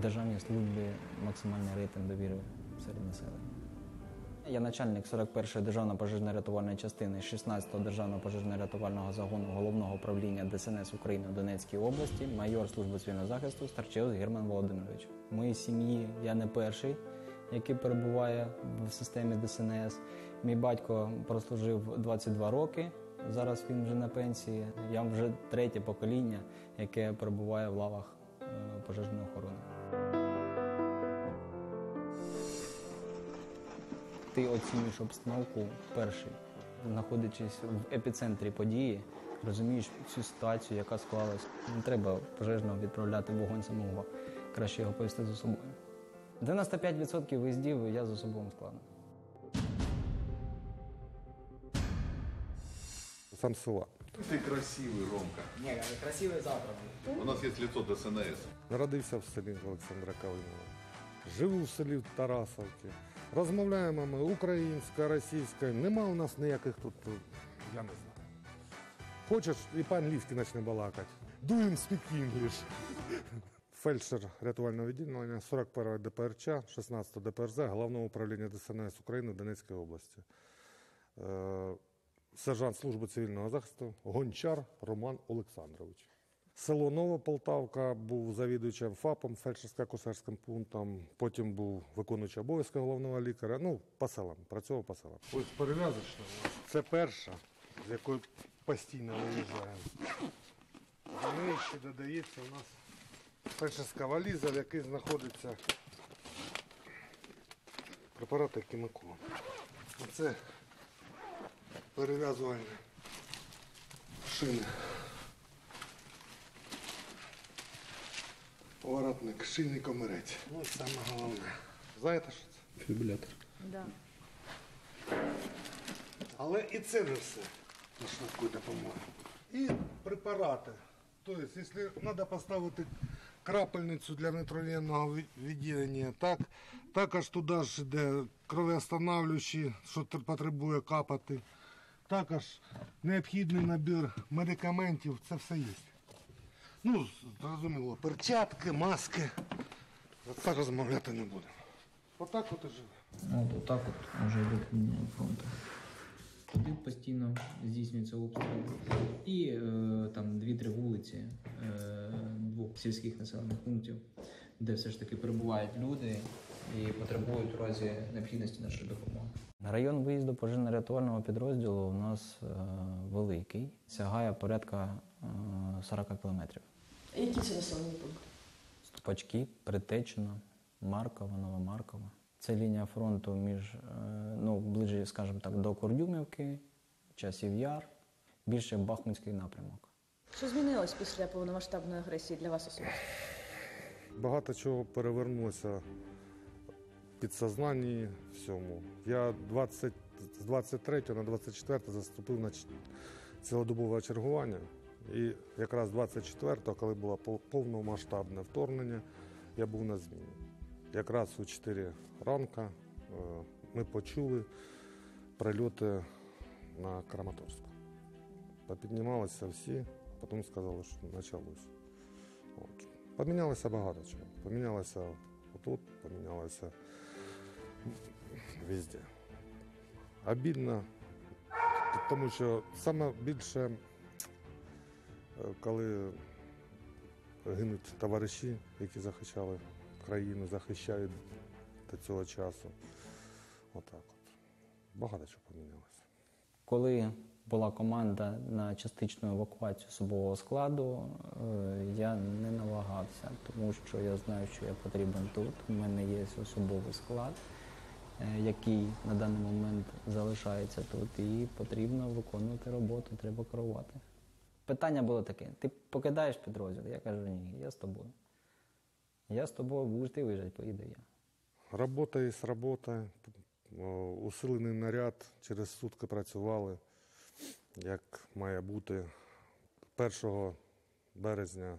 державній службі максимальний рейтинг довіри серед населення. Я начальник 41-ї державної пожежно-рятувальної частини 16-го державного пожежно-рятувального загону Головного управління ДСНС України в Донецькій області, майор служби цивільного захисту Старчеус Герман Володимирович. В моїй сім'ї я не перший, який перебуває в системі ДСНС. Мій батько прослужив 22 роки, зараз він вже на пенсії. Я вже третє покоління, яке перебуває в лавах пожежної охорони. Ти оцінюєш обстановку перший, знаходячись в епіцентрі події, розумієш всю ситуацію, яка склалась. Не треба пожежного відправляти в вогонь самого, краще його повести за собою. 95% виїздів я за собою складно. Сам села. Ты красивый, Ромка. Ні, красивий завтра буде. У нас есть лицо ДСНС. Народився в селі Олександра Калинова. Живу в селі Тарасовці. Розмовляємо ми українською, російською. Нема у нас ніяких тут, я не знаю. Хочеш, і по-англійськи почне балакати. Do you speak English? Фельдшер рятувального відділення 41-ї ДПРЧ, 16-го ДПРЗ, Головного управління ДСНС України в Донецькій області. Сержант служби цивільного захисту Гончар Роман Олександрович. Село Новополтавка, був завідуючим ФАПом, фельдшерсько-акушерським пунктом, потім був виконуючий обов'язки головного лікаря. Ну, по селам, працював по селам. Ось перев'язочна. Це перша, з якої постійно виїжджаємо. До неї ще додається у нас фельдшерська валіза, в якій знаходиться препарати Хімікон. Оце перев'язувальні шини. Поворотник, шийний комірець. Ну і саме головне. Знаєте, що це? Фібулятор. Да. Але і це не все на швидку допомогу. І препарати. Тобто, якщо треба поставити крапельницю для нітровенного відділення, також туди ж йде кровоостанавлюючі, що потребує капати. Також необхідний набір медикаментів, це все є. Ну, зрозуміло, перчатки, маски. За це розмовляти не будемо. Отак от і живе. От отак от вже йде лінія фронту. Туди постійно здійснюється обстріл. І там 2-3 вулиці, 2 сільських населених пунктів, де все ж таки перебувають люди і потребують у разі необхідності нашої допомоги. Район виїзду пожежно-рятувального підрозділу у нас великий, сягає порядка 40 кілометрів. Які це населені пункти? Ступачки, Притечино, Марково, Новомарково. Це лінія фронту між, ближче, скажімо так, до Курдюмівки, Часів Яр, більше Бахмутський напрямок. Що змінилось після повномасштабної агресії для вас особисто? Багато чого перевернулося в підсознанні всьому. Я з 23 на 24 заступив на цілодобове чергування. І якраз 24-го, коли було повномасштабне вторгнення, я був на зміні. Якраз у 4 ранку ми почули прильоти на Краматорськ. Попіднімалися всі, потім сказали, що почалось. От. Помінялося багато чого. Помінялося отут, помінялося везде. Обідно, тому що саме більше, коли гинуть товариші, які захищали країну, захищають до цього часу. Отак от. Багато чого помінялося. Коли була команда на частичну евакуацію особового складу, я не навагався, тому що я знаю, що я потрібен тут. У мене є особовий склад, який на даний момент залишається тут, і потрібно виконувати роботу, треба керувати. Питання було таке: ти покидаєш підрозділ? Я кажу, ні, я з тобою. Я з тобою, будеш ти виїжджати, поїду я. Робота є робота. Усилений наряд, через сутки працювали, як має бути. 1 березня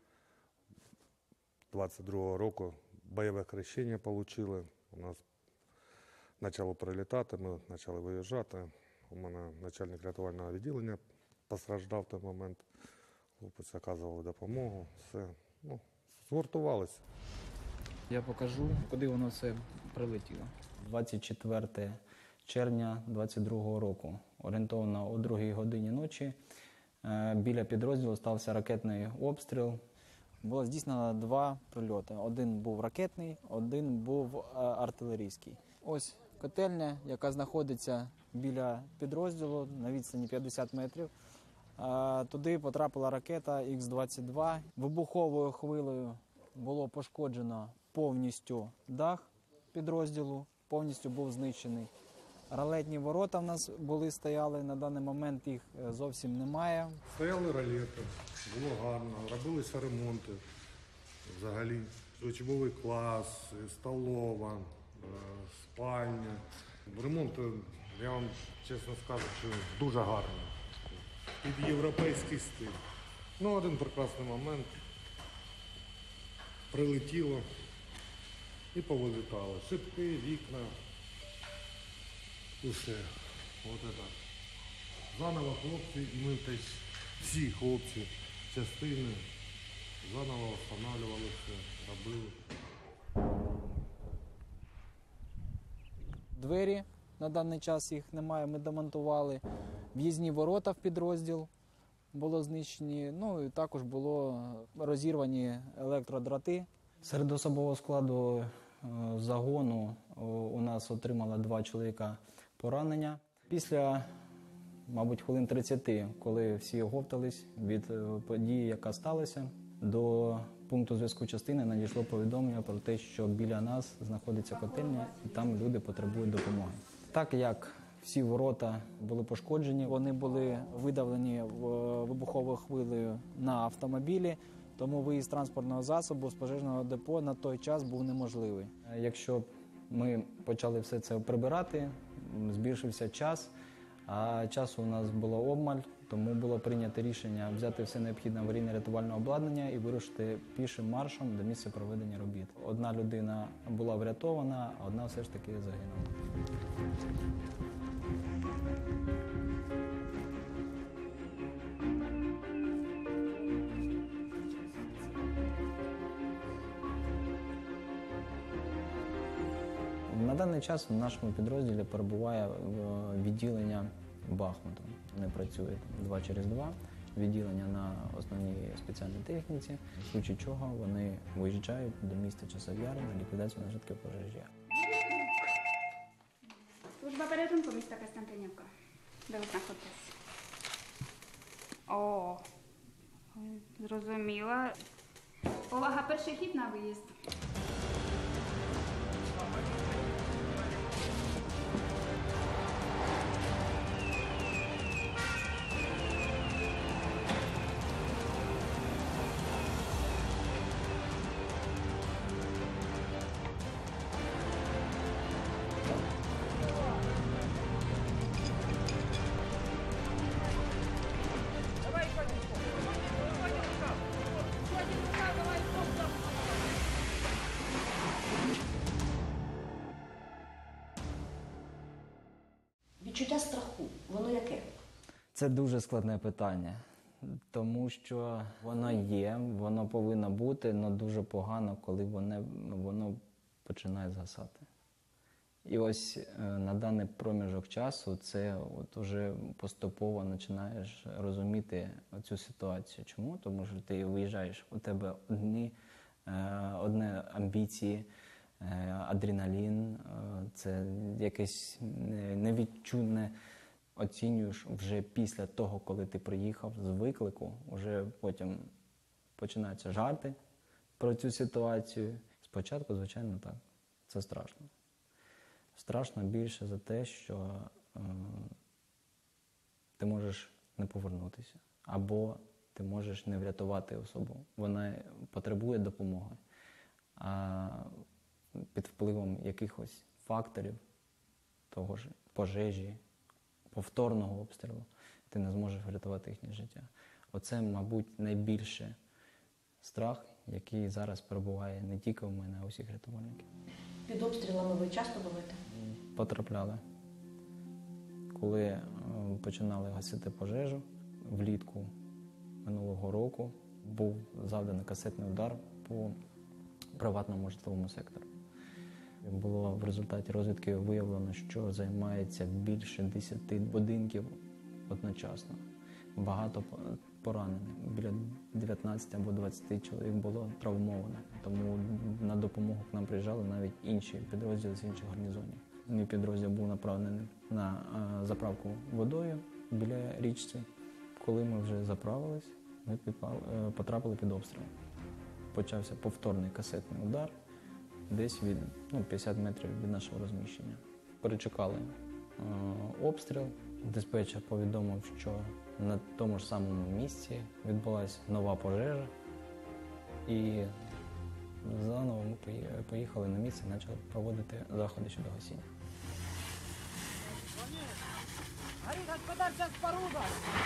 22-го року бойове хрещення отримали. У нас почало прилітати, ми почали виїжджати. У мене начальник рятувального відділення постраждав в той момент. Хлопці оказували допомогу, все. Згуртувалися. Я покажу, куди воно все прилетіло. 24 червня 22 року, орієнтовно о 2 годині ночі, біля підрозділу стався ракетний обстріл. Було здійснено 2 прильоти. Один був ракетний, один був артилерійський. Ось котельня, яка знаходиться біля підрозділу на відстані 50 метрів. Туди потрапила ракета Х-22. Вибуховою хвилею було пошкоджено повністю дах підрозділу, повністю був знищений. Ролетні ворота в нас стояли, на даний момент їх зовсім немає. Стояли ролети, було гарно, робилися ремонти взагалі. Учбовий клас, столова, спальня. Ремонт, я вам чесно скажу, що дуже гарний. Під європейський стиль. Ну, один прекрасний момент. Прилетіло і повилітало. Шибки, вікна. Усе. От це так. Заново хлопці, і ми теж всі хлопці частини заново встановлювали все, робили. Двері на даний час їх немає, ми демонтували. В'їзні ворота в підрозділ було знищені, ну і також було розірвані електродроти. Серед особового складу загону у нас отримало 2 чоловіка поранення. Після, мабуть, хвилин 30, коли всі оговтались від події, яка сталася, до пункту зв'язку частини надійшло повідомлення про те, що біля нас знаходиться котельня і там люди потребують допомоги. Так як всі ворота були пошкоджені, вони були видавлені вибуховою хвилею на автомобілі, тому виїзд транспортного засобу з пожежного депо на той час був неможливий. Якщо б ми почали все це прибирати, збільшився час, а часу у нас було обмаль, тому було прийнято рішення взяти все необхідне аварійно-рятувальне обладнання і вирушити пішим маршем до місця проведення робіт. Одна людина була врятована, а одна все ж таки загинула. На даний час в нашому підрозділі перебуває відділення Бахмуту. Вони працюють 2 через 2, відділення на основній спеціальній техніці, в случаї чого вони виїжджають до міста Часов Яр на ліквідацію наслідків пожежі. Служба порятунку міста Костянтинівка. Де ви знаходитесь? О, зрозуміла. Увага, перший хід на виїзд. Відчуття страху, воно яке? Це дуже складне питання, тому що воно є, воно повинно бути, але дуже погано, коли воно починає згасати. І ось на даний проміжок часу це от уже поступово починаєш розуміти цю ситуацію. Чому? Тому що ти виїжджаєш, у тебе одні амбіції, адреналін, це якесь невідчутне, оцінюєш вже після того, коли ти приїхав з виклику, вже потім починаються жарти про цю ситуацію. Спочатку, звичайно, так, це страшно. Страшно більше за те, що ти можеш не повернутися, або ти можеш не врятувати особу. Вона потребує допомоги, а під впливом якихось факторів, того ж пожежі, повторного обстрілу, ти не зможеш врятувати їхнє життя. Оце, мабуть, найбільше страх, який зараз перебуває не тільки в мене, а у всіх рятувальників. Під обстрілами ви часто буваєте? Потрапляли. Коли починали гасити пожежу, влітку минулого року був завданий касетний удар по приватному житловому сектору. Було в результаті розвідки виявлено, що займається більше 10 будинків одночасно. Багато поранених. Біля 19 або 20 чоловік було травмовано. Тому на допомогу к нам приїжджали навіть інші підрозділи з інших гарнізонів. Мій підрозділ був направлений на заправку водою біля річці. Коли ми вже заправились, ми потрапили під обстріл. Почався повторний касетний удар, десь від 50 метрів від нашого розміщення. Перечекали обстріл. Диспетчер повідомив, що на тому ж самому місці відбулася нова пожежа. І заново ми поїхали на місце і почали проводити заходи щодо гасіння. Горит господарча споруда!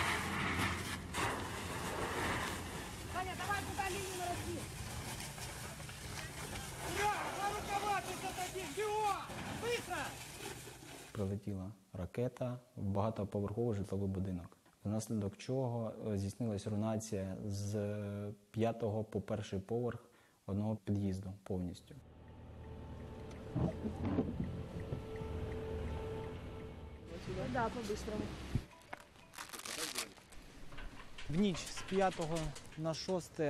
Саня, давай туда линию нарасти! Ура! На рукава 51! Бегом! Быстро! Прилетіла ракета в багатоповерховий житловий будинок, внаслідок чого здійснилась руйнація з 5-го по 1-й поверх одного під'їзду повністю. Да, по-быстрому. В ніч з 5 на 6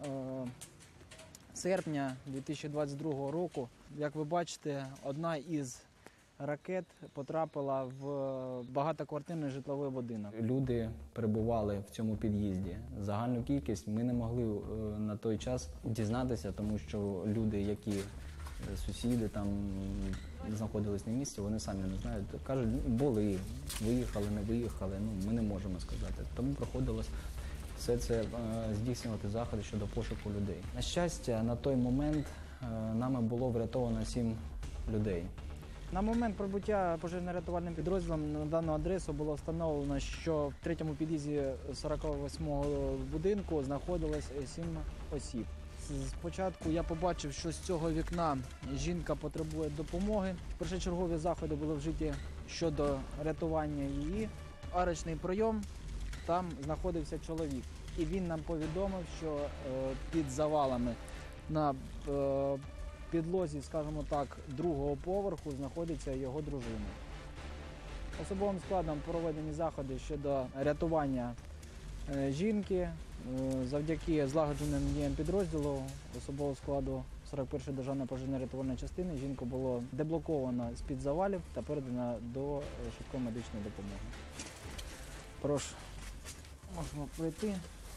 серпня 2022 року, як ви бачите, одна із ракет потрапила в багатоквартирний житловий будинок. Люди перебували в цьому під'їзді. Загальну кількість ми не могли на той час дізнатися, тому що люди, які сусіди там знаходились на місці, вони самі не знають. Кажуть, були, виїхали, не виїхали, ми не можемо сказати. Тому приходилось все це здійснювати заходи щодо пошуку людей. На щастя, на той момент нами було врятовано 7 людей. На момент прибуття пожежно-рятувальним підрозділом на дану адресу було встановлено, що в 3-му під'їзді 48-го будинку знаходилось 7 осіб. Спочатку я побачив, що з цього вікна жінка потребує допомоги. Першочергові заходи були вжиті щодо рятування її. Арочний прийом, там знаходився чоловік. І він нам повідомив, що під завалами на підлозі, скажімо так, 2-го поверху знаходиться його дружина. Особовим складом проведені заходи щодо рятування жінки. Завдяки злагодженим діям підрозділу особового складу 41-ї державної пожежно-рятувальної частини жінку було деблоковано з-під завалів та передано до швидкої медичної допомоги. Прошу, можемо пройти.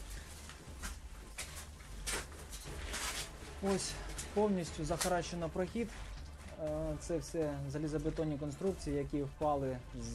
Ось повністю захаращено прохід. Це все залізобетонні конструкції, які впали з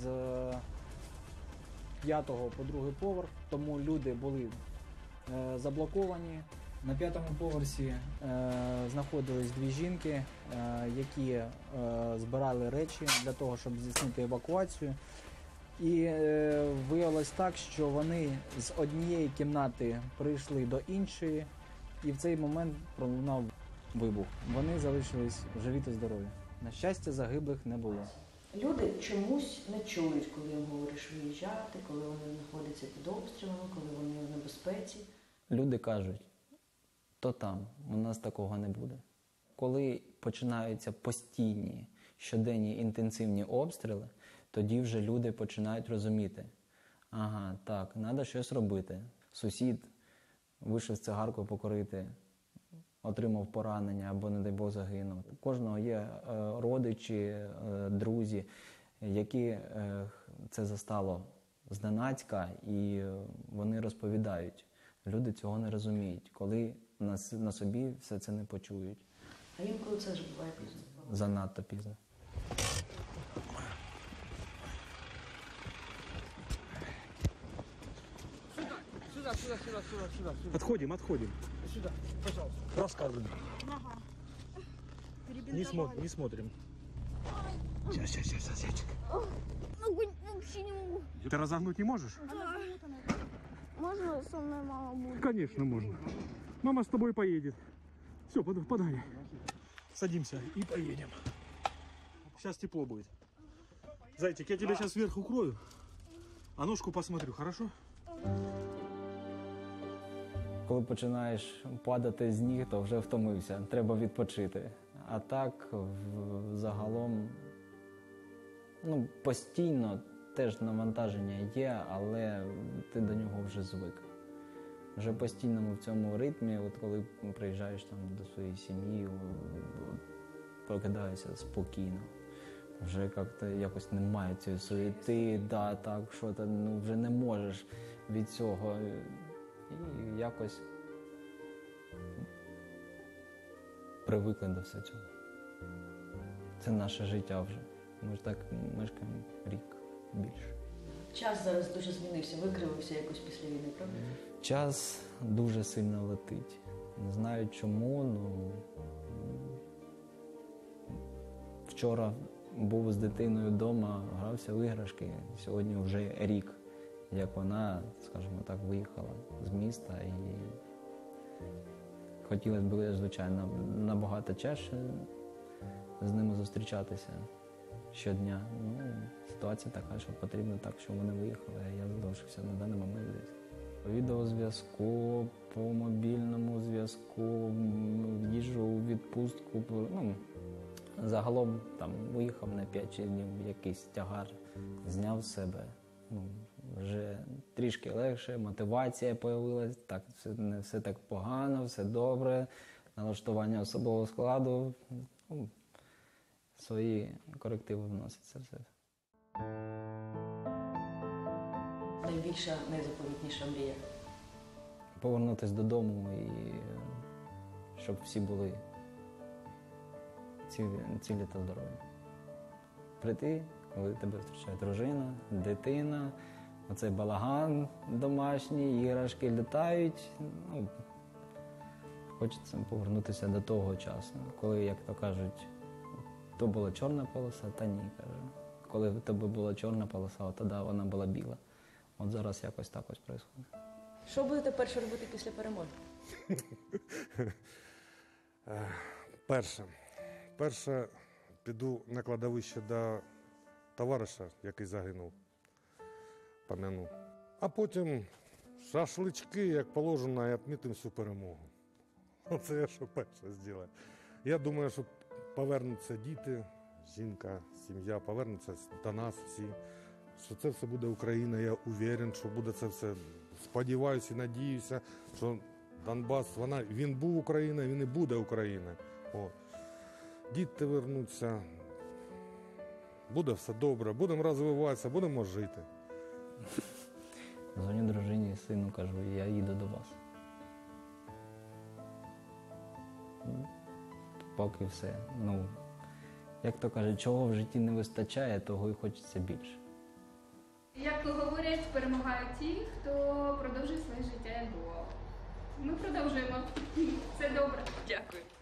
5-го по 2-й поверх, тому люди були заблоковані. На 5-му поверсі знаходились 2 жінки, які збирали речі для того, щоб здійснити евакуацію. І виявилось так, що вони з однієї кімнати прийшли до іншої, і в цей момент пролунав вибух. Вони залишились живі та здорові. На щастя, загиблих не було. Люди чомусь не чують, коли їм говориш виїжджати, коли вони знаходяться під обстрілами, коли вони в небезпеці. Люди кажуть, то там, у нас такого не буде. Коли починаються постійні, щоденні інтенсивні обстріли, тоді вже люди починають розуміти, ага, так, треба щось робити. Сусід вийшов з цигаркою покурити, отримав поранення або, не дай Бог, загинув. У кожного є родичі, друзі, які це застало зненацька, і вони розповідають. Люди цього не розуміють, коли на собі все це не почують. А інколи це ж буває пізно. Занадто пізно. Сюда. Отходим. Сюда, пожалуйста. Рассказывай. Не смотрим. Сейчас, зайчик. Вообще не могу. Ты разогнуть не можешь? Можно со мной мама будет? Конечно, можно. Мама с тобой поедет. Все, подали. Садимся и поедем. Сейчас тепло будет. Зайчик, я тебя сейчас сверху укрою, а ножку посмотрю, хорошо? Коли починаєш падати з ніг, то вже втомився, треба відпочити. А так, загалом, постійно теж навантаження є, але ти до нього вже звик. Вже постійно в цьому ритмі, от коли приїжджаєш там до своєї сім'ї, прокидаєшся спокійно. Вже якось немає цієї суєти, що ти вже не можеш від цього. І якось привикли до всього цього. Це наше життя вже. Ми ж так мешкаємо рік більше. Час зараз дуже змінився, викривився якось після війни, правда? Час дуже сильно летить. Не знаю чому, вчора був з дитиною вдома, грався в іграшки. Сьогодні вже рік, як вона, скажімо так, виїхала з міста. І хотілося б, звичайно, набагато чаще з ними зустрічатися щодня. Ситуація така, що потрібно так, щоб вони виїхали, а я залишився на даний момент десь. По відеозв'язку, по мобільному зв'язку, їжджу у відпустку. Загалом там виїхав на 5 днів, якийсь тягар зняв з себе. Вже трішки легше, мотивація з'явилась, так, не все так погано, все добре, налаштування особового складу. Свої корективи вносяться все. Найбільша, найзаповітніша мрія? Повернутися додому і щоб всі були цілі та здорові. Прийти, коли тебе зустрічає дружина, дитина, оцей балаган домашній, іграшки літають. Хочеться повернутися до того часу, коли, як то кажуть, то була чорна полоса, та ні, каже. Коли в тебе була чорна полоса, тоді вона була біла. От зараз якось так ось відбувається. Що будете перше робити після перемоги? Перше піду на кладовище до товариша, який загинув, пом'яну. А потім шашлички, як положено, і відмітимо всю перемогу. Оце я що перше зроблю. Я думаю, що повернуться діти, жінка, сім'я, повернуться до нас всі. Що це все буде Україна, я уверен, що буде це все. Сподіваюся і надіюся, що Донбас, він був Україною, він і буде Україною. Діти вернуться, буде все добре, будемо розвиватися, будемо жити. Дзвоню дружині, сину, кажу, я їду до вас. Поки все. Як то кажуть, чого в житті не вистачає, того і хочеться більше. Як говорять, перемагають ті, хто продовжує своє життя як було. Ми продовжуємо. Це добре. Дякую.